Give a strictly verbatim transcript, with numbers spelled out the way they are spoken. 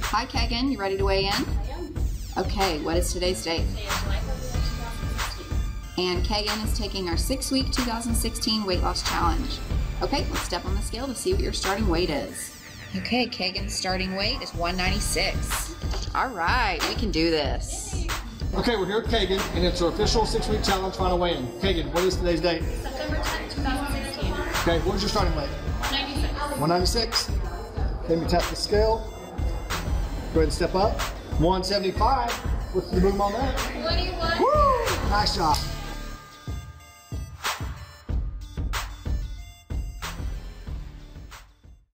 Hi Kegon, you ready to weigh in? I am. Okay, what is today's date? Today is July thirtieth, two thousand sixteen. And Kegon is taking our six-week two thousand sixteen weight loss challenge. Okay, let's step on the scale to see what your starting weight is. Okay, Kegon's starting weight is one ninety-six. All right, we can do this. Okay, we're here at Kegon, and it's our official six-week challenge final weigh-in. Kegon, what is today's date? September tenth, two thousand sixteen. Okay, what is your starting weight? one ninety-six. one ninety-six. Let me tap the scale. Go ahead and step up. one seventy-five. What's the boom on that? twenty-one. Woo! Nice job.